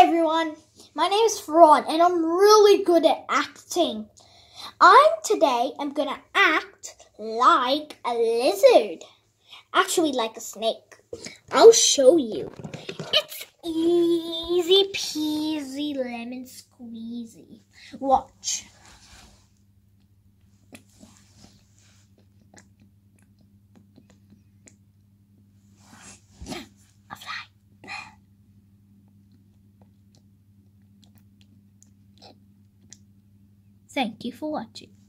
everyone, my name is Faron and I'm really good at acting. Today I'm gonna act like a lizard, actually like a snake. I'll show you. It's easy peasy lemon squeezy. Watch. A fly. Thank you for watching.